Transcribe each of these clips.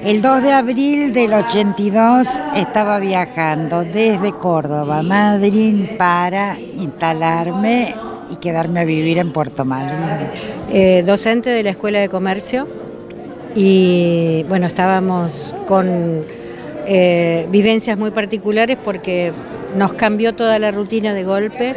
El 2 de abril del 82 estaba viajando desde Córdoba a Madrid para instalarme y quedarme a vivir en Puerto Madryn. Docente de la Escuela de Comercio y bueno, estábamos con vivencias muy particulares porque nos cambió toda la rutina de golpe.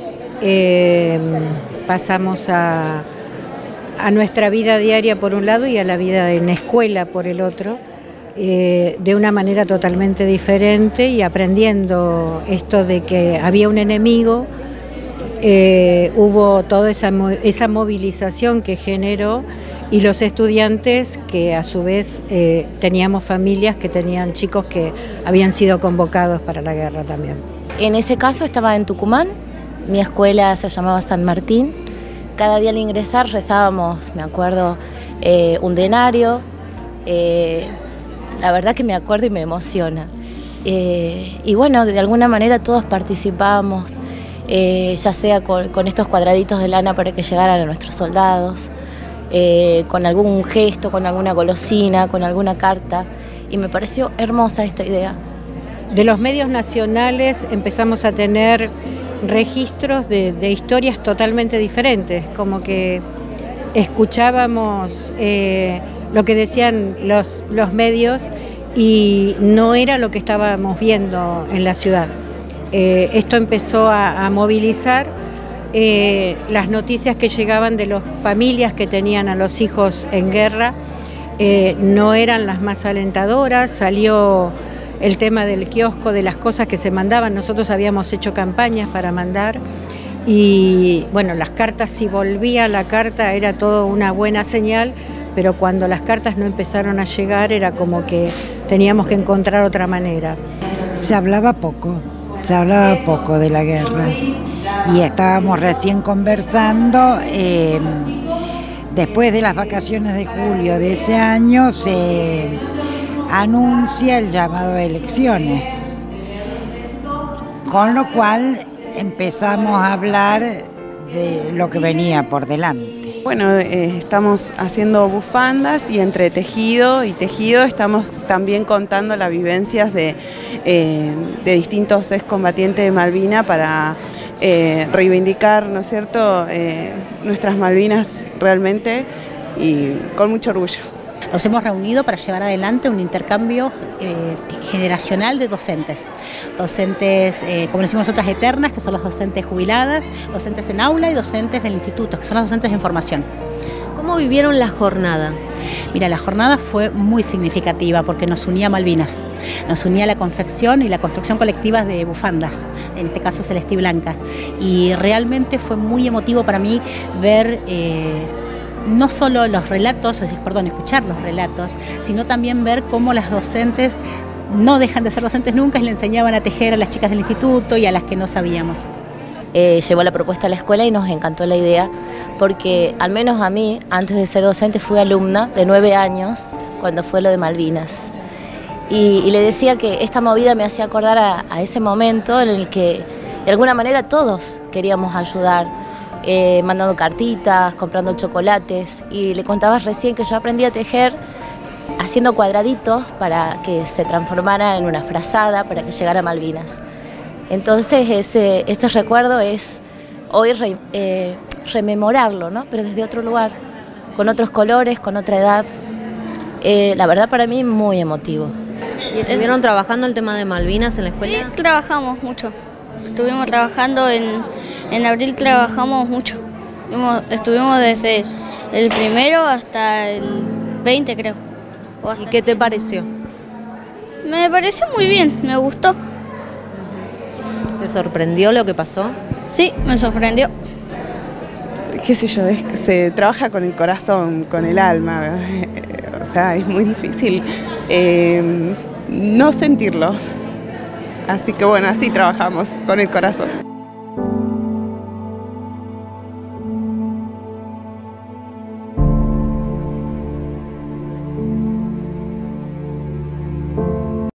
Pasamos a nuestra vida diaria por un lado y a la vida en escuela por el otro, de una manera totalmente diferente y aprendiendo esto de que había un enemigo. Hubo toda esa movilización que generó y los estudiantes que a su vez teníamos familias que tenían chicos que habían sido convocados para la guerra también. En ese caso estaba en Tucumán, mi escuela se llamaba San Martín. Cada día al ingresar rezábamos, me acuerdo, un denario. La verdad que me acuerdo y me emociona. Y bueno, de alguna manera todos participábamos, ya sea con estos cuadraditos de lana para que llegaran a nuestros soldados, con algún gesto, con alguna golosina, con alguna carta. Y me pareció hermosa esta idea. De los medios nacionales empezamos a tener registros de historias totalmente diferentes, como que escuchábamos lo que decían los medios y no era lo que estábamos viendo en la ciudad. Esto empezó a movilizar las noticias que llegaban de las familias que tenían a los hijos en guerra, no eran las más alentadoras. Salió el tema del kiosco, de las cosas que se mandaban. Nosotros habíamos hecho campañas para mandar y bueno, las cartas, si volvía la carta era todo una buena señal, pero cuando las cartas no empezaron a llegar era como que teníamos que encontrar otra manera. Se hablaba poco de la guerra y estábamos recién conversando. Después de las vacaciones de julio de ese año se anuncia el llamado a elecciones, con lo cual empezamos a hablar de lo que venía por delante. Bueno, estamos haciendo bufandas y entre tejido y tejido estamos también contando las vivencias de distintos excombatientes de Malvinas para reivindicar, ¿no es cierto?, nuestras Malvinas realmente y con mucho orgullo. Nos hemos reunido para llevar adelante un intercambio generacional de docentes. Docentes, como decimos nosotras, eternas, que son las docentes jubiladas, docentes en aula y docentes del instituto, que son las docentes en formación. ¿Cómo vivieron la jornada? Mira, la jornada fue muy significativa porque nos unía a Malvinas, nos unía la confección y la construcción colectiva de bufandas, en este caso celeste y blanca. Y realmente fue muy emotivo para mí ver no solo escuchar los relatos, sino también ver cómo las docentes no dejan de ser docentes nunca y le enseñaban a tejer a las chicas del instituto y a las que no sabíamos. Llevó la propuesta a la escuela y nos encantó la idea, porque al menos a mí, antes de ser docente, fui alumna de 9 años, cuando fue lo de Malvinas. Y le decía que esta movida me hacía acordar a ese momento en el que, de alguna manera, todos queríamos ayudar, mandando cartitas, comprando chocolates, y le contabas recién que yo aprendí a tejer haciendo cuadraditos para que se transformara en una frazada para que llegara a Malvinas. Entonces este recuerdo es hoy rememorarlo, ¿no? Pero desde otro lugar, con otros colores, con otra edad. La verdad para mí muy emotivo. ¿Y estuvieron trabajando el tema de Malvinas en la escuela? Sí, trabajamos mucho. Estuvimos trabajando en abril, trabajamos mucho. Estuvimos desde el 1 hasta el 20, creo. ¿Y qué te pareció? Me pareció muy bien, me gustó. ¿Te sorprendió lo que pasó? Sí, me sorprendió. Qué sé yo, se trabaja con el corazón, con el alma, o sea, es muy difícil no sentirlo. Así que bueno, así trabajamos, con el corazón.